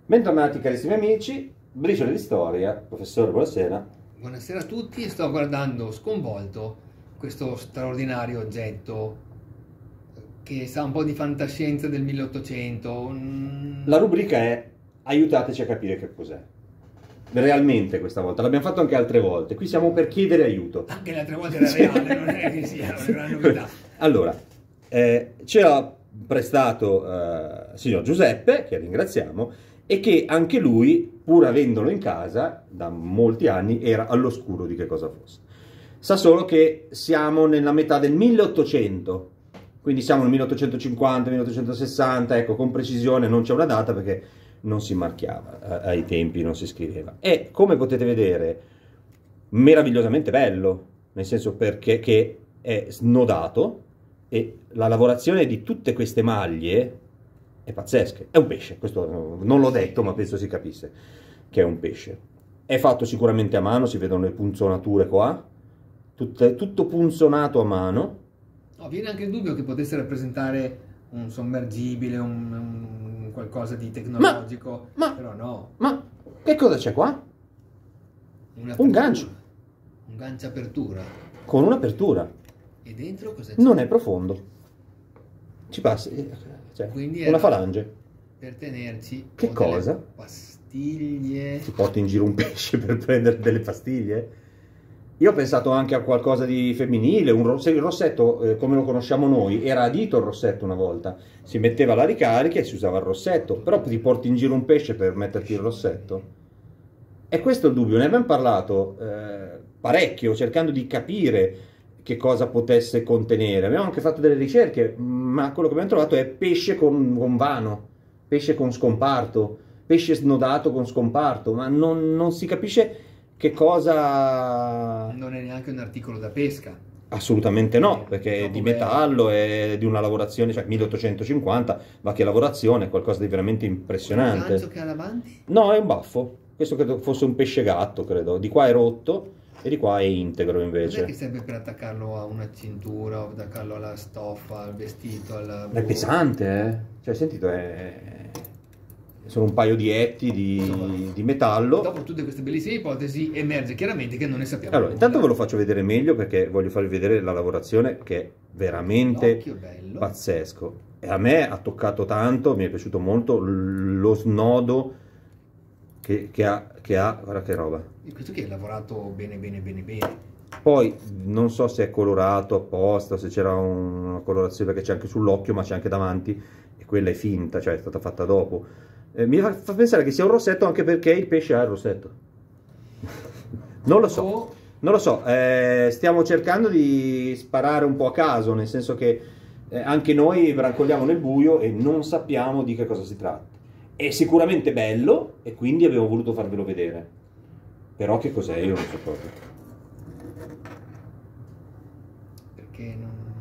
Bentornati carissimi amici, briciole di storia, professore, buonasera. Buonasera a tutti, sto guardando sconvolto questo straordinario oggetto che sa un po' di fantascienza del 1800. La rubrica è aiutateci a capire che cos'è. Realmente questa volta, l'abbiamo fatto anche altre volte, qui siamo per chiedere aiuto. Anche le altre volte era reale, non è che sia una gran novità. Allora, ce l'ha prestato signor Giuseppe, che ringraziamo, e che anche lui, pur avendolo in casa da molti anni, era all'oscuro di che cosa fosse. Sa solo che siamo nella metà del 1800, quindi siamo nel 1850, 1860, ecco, con precisione non c'è una data perché non si marchiava, ai tempi non si scriveva. E come potete vedere, meravigliosamente bello, nel senso perché che è snodato e la lavorazione di tutte queste maglie è pazzesca. È un pesce, questo non l'ho detto ma penso si capisse che è un pesce. È fatto sicuramente a mano, si vedono le punzonature qua, tutto punzonato a mano. No, viene anche il dubbio che potesse rappresentare un sommergibile, un qualcosa di tecnologico, però no. Ma che cosa c'è qua? Un gancio. Un gancio apertura. Con un'apertura. E dentro cosa c'è? Non è profondo. Ci passa, cioè, Quindi una falange. Per tenerci che cosa? delle pastiglie. Si porta in giro un pesce per prendere delle pastiglie? Io ho pensato anche a qualcosa di femminile, il rossetto come lo conosciamo noi, era adito il rossetto una volta, si metteva la ricarica e si usava il rossetto, però ti porti in giro un pesce per metterti il rossetto? E questo è il dubbio, ne abbiamo parlato parecchio, cercando di capire che cosa potesse contenere. Abbiamo anche fatto delle ricerche, ma quello che abbiamo trovato è pesce con vano, pesce con scomparto, pesce snodato con scomparto, ma non si capisce che cosa... Non è neanche un articolo da pesca. Assolutamente no, perché è di metallo, è di una lavorazione, cioè 1850, ma che lavorazione, è qualcosa di veramente impressionante. Il gancio che ha davanti? No, è un baffo, questo credo fosse un pesce gatto, credo, di qua è rotto e di qua è integro invece. Non è che serve per attaccarlo a una cintura, o attaccarlo alla stoffa, al vestito, alla... È pesante, cioè sentito, sono un paio di etti di metallo. Dopo tutte queste bellissime ipotesi emerge chiaramente che non ne sappiamo Allora, nulla. intanto ve lo faccio vedere meglio perché voglio farvi vedere la lavorazione che è veramente pazzesco. E a me ha toccato tanto, mi è piaciuto molto lo snodo che ha, guarda che roba. E questo che è lavorato bene bene bene bene. Poi non so se è colorato apposta, se c'era una colorazione, perché c'è anche sull'occhio ma c'è anche davanti e quella è finta, cioè è stata fatta dopo. Mi fa pensare che sia un rossetto anche perché il pesce ha il rossetto. Non lo so, non lo so, stiamo cercando di sparare un po' a caso, nel senso che anche noi brancoliamo nel buio e non sappiamo di che cosa si tratta. È sicuramente bello e quindi abbiamo voluto farvelo vedere, però che cos'è io non so proprio. Perché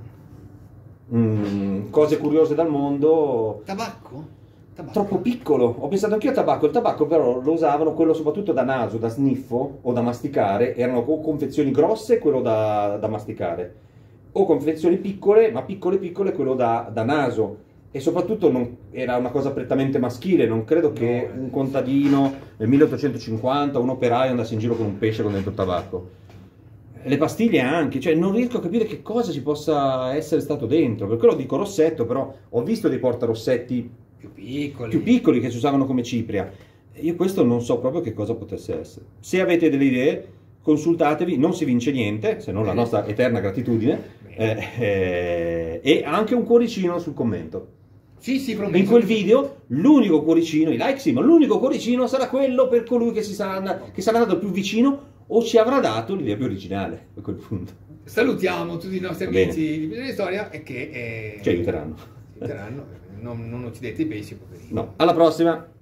non... cose curiose dal mondo. Tabacco? Troppo piccolo, ho pensato anch'io a tabacco, il tabacco però lo usavano quello soprattutto da naso, da sniffo o da masticare, erano o confezioni grosse e quello da masticare, o confezioni piccole, ma piccole quello da naso, e soprattutto era una cosa prettamente maschile, non credo che un contadino nel 1850, un operaio andasse in giro con un pesce con dentro il tabacco. Le pastiglie anche, cioè non riesco a capire che cosa ci possa essere stato dentro, per quello dico rossetto, però ho visto dei portarossetti più piccoli che si usavano come cipria. Io questo non so proprio che cosa potesse essere. Se avete delle idee, consultatevi, non si vince niente, se non la nostra eterna gratitudine, e anche un cuoricino sul commento. Sì, promesso. In quel video l'unico cuoricino, i like sì, ma l'unico cuoricino sarà quello per colui che sarà andato più vicino o ci avrà dato l'idea più originale a quel punto. Salutiamo tutti i nostri amici di Briciole di Storia e che ci aiuteranno. Non uccidete i pesci, poverini. No, alla prossima!